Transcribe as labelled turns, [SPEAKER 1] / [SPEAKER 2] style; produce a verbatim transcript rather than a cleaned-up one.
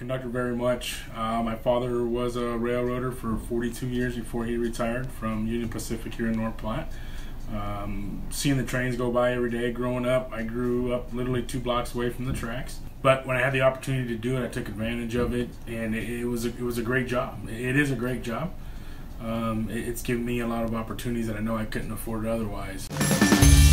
[SPEAKER 1] Conductor very much. Uh, my father was a railroader for forty-two years before he retired from Union Pacific here in North Platte. Um, seeing the trains go by every day growing up, I grew up literally two blocks away from the tracks. But when I had the opportunity to do it, I took advantage of it, and it, it was a, it was a great job. It is a great job. Um, it, it's given me a lot of opportunities that I know I couldn't afford otherwise.